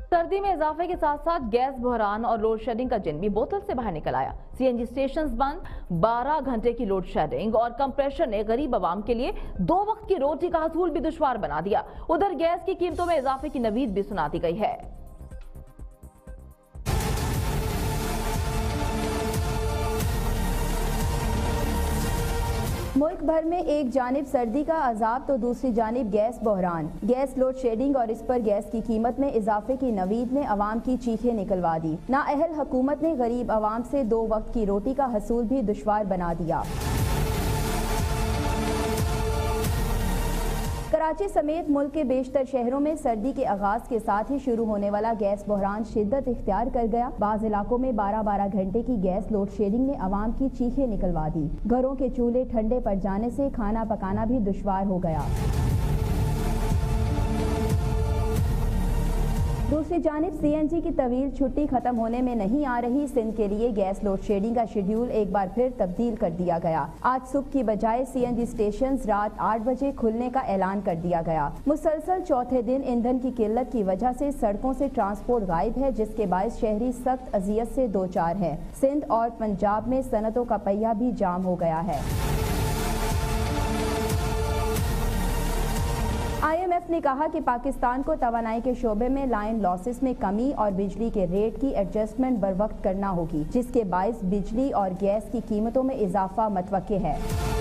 سردی میں اضافے کے ساتھ ساتھ گیس بحران اور لوڈ شیڈنگ کا جن بھی بوتل سے باہر نکل آیا۔ سی این جی اسٹیشنز بند، 12 گھنٹے کی لوڈ شیڈنگ اور کمپریشر نے غریب عوام کے لیے 2 وقت کی روٹی کا حصول بھی دشوار بنا دیا۔ ادھر گیس کی قیمتوں میں اضافے کی نوید بھی سنا دی گئی ہے۔ ملک بھر میں ایک جانب سردی کا عذاب تو دوسری جانب گیس بحران۔ گیس لوڈ شیڈنگ اور اس پر گیس کی قیمت میں اضافے کی نوید نے عوام کی چیخیں نکلوا دی۔ نااہل حکومت نے غریب عوام سے 2 وقت کی روٹی کا حصول بھی دشوار بنا دیا۔ کراچی سمیت ملک کے بیشتر شہروں میں سردی کے آغاز کے ساتھ ہی شروع ہونے والا گیس بحران شدت اختیار کر گیا۔ بعض علاقوں میں 12 گھنٹے کی گیس لوڈ شیڈنگ نے عوام کی چیخیں نکلوا دی۔ گھروں کے چولہے ٹھنڈے پڑ جانے سے کھانا پکانا بھی دشوار ہو گیا۔ دوسری جانب سی این جی کی طویل چھٹی ختم ہونے میں نہیں آ رہی۔ سندھ کے لیے گیس لوڈ شیڈنگ کا شیڈیول ایک بار پھر تبدیل کر دیا گیا۔ آج صبح کی بجائے سی این جی اسٹیشنز رات 8 بجے کھلنے کا اعلان کر دیا گیا۔ مسلسل چوتھے دن ایندھن کی قلت کی وجہ سے سڑکوں سے ٹرانسپورٹ غائب ہے، جس کے باعث شہری سخت اذیت سے دوچار ہیں۔ سندھ اور پنجاب میں صنعتوں کا پہیہ بھی جام ہو گیا ہے۔ آئی ایم ایف نے کہا کہ پاکستان کو توانائی کے شعبے میں لائن لاسز میں کمی اور بجلی کے ریٹ کی ایڈجسٹمنٹ بروقت کرنا ہوگی، جس کے باعث بجلی اور گیس کی قیمتوں میں اضافہ متوقع ہے۔